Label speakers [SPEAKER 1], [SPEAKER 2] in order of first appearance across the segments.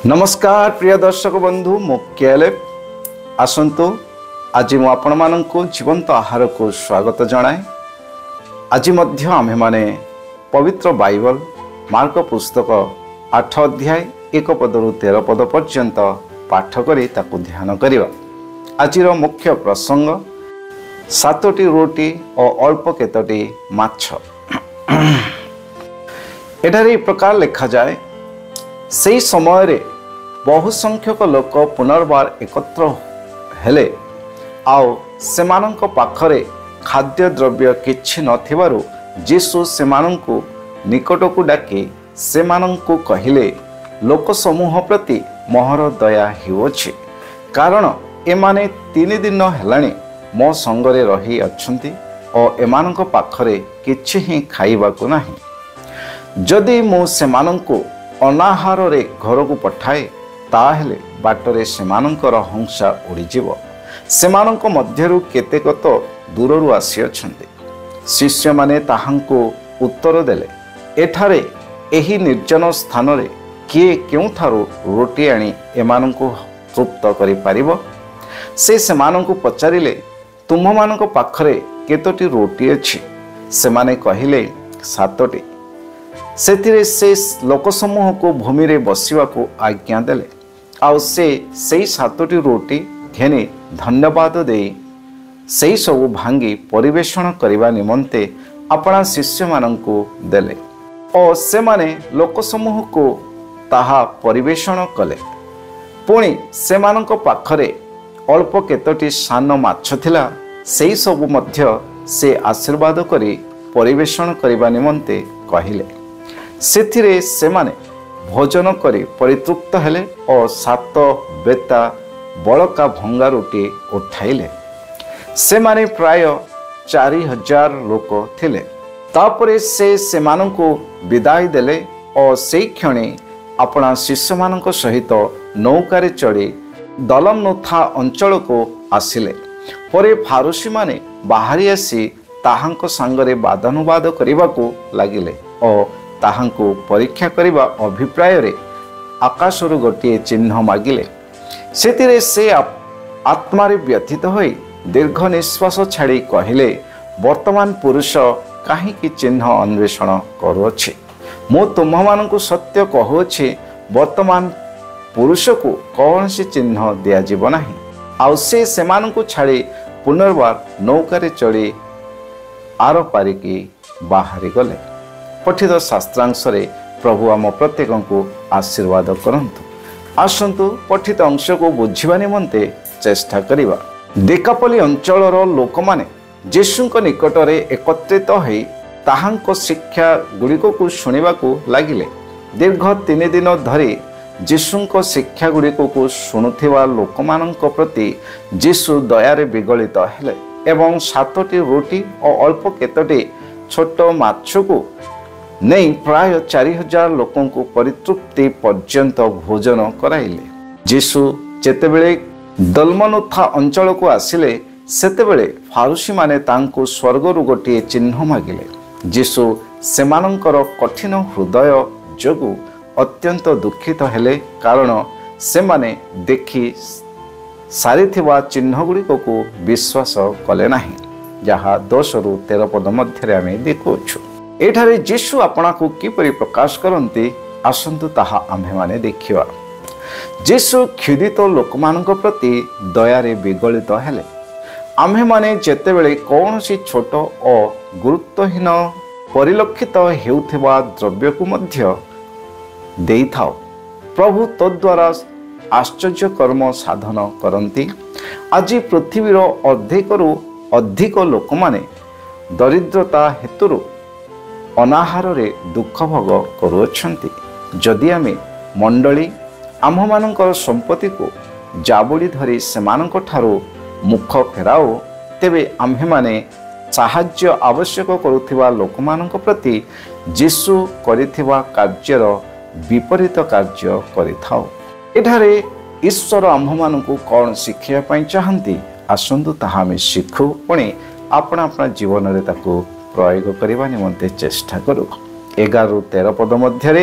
[SPEAKER 1] नमस्कार प्रिय दर्शक बंधु मो केएलएफ आसंतु आज मु आपण माननकु जीवंत आहार को स्वागत जनाए। आज मध्य आमे माने पवित्र बाइबल मार्क पुस्तक 8 अध्याय 1 पदरु 13 पद पर्यंत पाठ करी ताकु ध्यान करिवा। आजिर मुख्य प्रसंग 7टी रोटी और अल्प केतोटी माछ। एठारे प्रकार लिखा जाए, से समय रे बहु संख्यक लोक पुनर्बार एकत्र हेले आउ सेमानंक पाखरे खाद्य द्रव्य किछि नथिबारु यीशु सेमानंकु निकटकु डाकी सेमानंकु कहिले, लोक समूह प्रति मोहर दया हेउछि, कारण एमाने 3 दिन हेलाणी मो संगरे रही अछंती और एमानंक पाखरे किछि ही खाइबाकु नाही। जदि मु सेमानंकु अनाहार रे घर को पठाए ताहेले बाटरे सेमानंकर हंसा उड़ीजीव। सेमानंक मध्यरु केतेक तो दूररु आसी अछंती। शिष्य माने ताहांको उत्तर देले, एठारे एही निर्जन स्थान रे किए केउठारु रोटी आनी एमानंको तृप्त करि पारिबो? से सेमानंको पचारिले, तुममानंक पाखरे केतोटी रोटी अछि? सेमाने कहिले, 7टी। सेतिरे से लोक समूह को भूमि रे बसिवा को आज्ञा देले आउ से 7टी रोटी घेनी धन्यवाद देई से सब भांगी परिवेषण करने निमंते अपना शिष्य मानंकु देले और से माने लोक समूह को ताहा परिवेषण कले। पुणी से मानंक पाखरे अल्प केतोटी सान माछ थिला, से सब मध्य से आशीर्वाद करी परिवेषण करने निमंते कहिले। सेथिरे सेमाने भोजन करी परितृप्त हेले और 7 बेता बड़का भंगा रोटी उठाइले। सेमाने प्राय 4000 लोक थिले। तापरे से सेमानंको विदाई देले और से क्षणे अपना शिष्य मानक सहित नौकारे चढ़ी दलमनुथा अंचल को आसिले। परे फारुसी माने बाहरी आसी ताहांको संगरे वादानुवाद करिबाकू लागिले और ताहांको परीक्षा करिबा अभिप्राय रे आकाशरु गोटे चिन्ह मागिले। सेतिरे से आत्मारे व्यथित होई दीर्घ निश्वास छाड़ी कहिले, वर्तमान पुरुष काहीकि चिन्ह अन्वेषण करुअछि? मो तुममानंकु सत्य कहुअछि, वर्तमान पुरुष को कौनसी चिन्ह दिया जीव नाही। आउ से सेमानंकु छाड़ी पुनर्बार नौकारे चढ़ी आर पारिकी बाहरी गले। पठित शास्त्रांश रे प्रभु आम प्रत्येक को आशीर्वाद करंतु। आसंतु पठित अंश को बुझिबा निमंते चेष्टा करिबा। देकापल्ली अंचलर लोक माने यीशुଙ୍କ निकटरे एकत्रित होई ताहांको शिक्षा गुड़िक को शुणिबा को लागिले। दीर्घ 3 दिन धरी यीशुଙ୍କ शिक्षा गुड़िक को शुणुथिबा लोकमानंक प्रति यीशु दयारे विगलित हेले एवं 7टी रोटी और अल्प केतोटी छोट माछ को नहीं प्राय 4000 लोकों को परितृप्ति पर्यंत भोजन कराइले। यीशु जेतेबेले दलमनुथा अंचल को आसिले सेतेबेले फारुसी माने तांको स्वर्गरु गोटे चिन्ह मागिले। यीशु सेमानंकर कठिन हृदय जोगु अत्यंत दुखित हेले, कारण सेमाने देखि सारिथिबा चिन्ह गुड़िक को विश्वास कले नाही, जहा 10 रु 13 पद मध्य आमे देखुछु। एठारे यीशु आपना को किपरि प्रकाश करंती आसंतु ताहा आम्हे माने देखिवा। यीशु क्षुदित लोकमानंक प्रति दयारे विगलित हेले। आम्हे माने जेतेबेले कौनसी छोट और गुरुत्वहीन परिलक्षित हेउथिबा द्रव्य को मध्य देइथाओ, प्रभु तद्वारा आश्चर्य कर्म साधन करंती। आज पृथ्वीर अधिकरु अधिक लोक माने दरिद्रता हेतुरु अनाहार रे दुख भोग करुअछंती। जदि आमे मंडली आम्भमानंकर संपत्ति को जाबुड़ी धरी सेमानंक ठारू मुख फेराओ, तेबे आम्भे माने साहाय्य आवश्यक करुथिबा लोकमानंक प्रति यीशु करिथिबा कार्यर विपरीत कार्य करिथाओ। एठारे ईश्वर आम्भमानंकु कौन शिखिया पई चाहंती? आसंतु ताहा आमे शिखु, पुणी आपना अपना जीवन रे ताकू प्रयोग करने निमंते चेष्टा करू। 11 रु 13 पद मध्य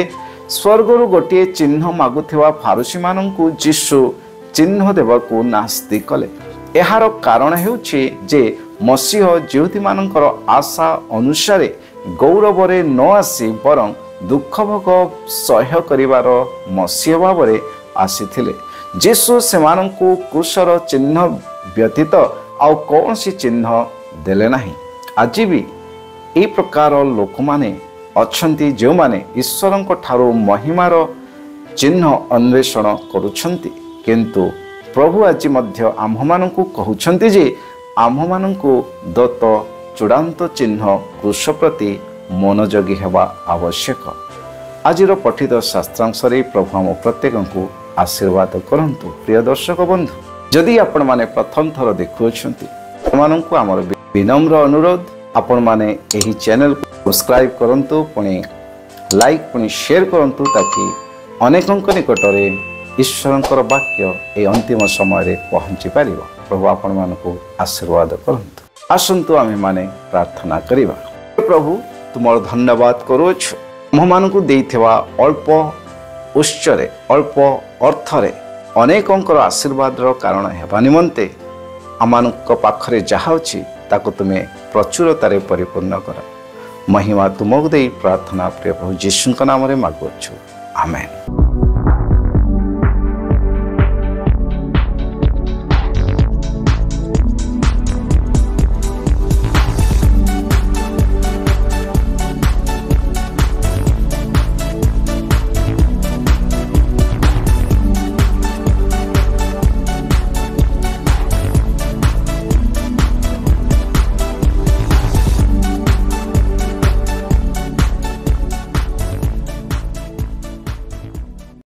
[SPEAKER 1] स्वर्गरु गोटे चिन्ह मागुथिबा फारुसी माननकु यीशु चिन्ह देवाकू नास्ति कले। एहार कारण हेउछि जे मसीह ज्योति मानकर आशा अनुसारे गौरवरे न आसी बरं दुख भोग सह्य करिवार मसीह भावरे आसीथिले। यीशु सेमानंकु क्रूसर चिन्ह व्यतीत आउ कौनसी चिन्ह देले नाही। आज भी ए प्रकार लोक माने अछंती जो माने ईश्वरंक ठारू महिमार चिन्ह अन्वेषण करुछंती, किंतु प्रभु आज मध्य आम्भमानंकु कहउछंती जे आम्भमानंकु दत्त चूड़ांत चिन्ह क्रूस प्रति मनोयोगी हेबा आवश्यक। आजिर पठित शास्त्रांश प्रभु आम प्रत्येक आशीर्वाद करंतु। प्रिय दर्शक बंधु, जदि आपण माने प्रथम थर देखुछंती आपमानंकु आमर विनम्र अनुरोध, आपण माने एही चैनल को सब्सक्राइब करंतु, पुणी लाइक पुणी शेयर करंतु, ताकि अनेकंक निकटरे ईश्वरंकर वाक्य ए अंतिम समय रे पहुंची पारिबो। प्रभु आपण मानकु आशीर्वाद करंतु। आसंतु आमे माने प्रार्थना करिबा। प्रभु तुमर धन्यवाद करूछु, हम मानकु देइथिबा अल्प उच्चरे अल्प अर्थरे अनेकंकर आशीर्वादर कारण हेबा निमंते आमानक पाखरे जहा अछि ताको तुमे प्रचुरतारे परिपूर्ण कर। महिमा तुमको दे प्रार्थना प्रिय प्रभु यीशु नाम रे मागुछु, आमेन।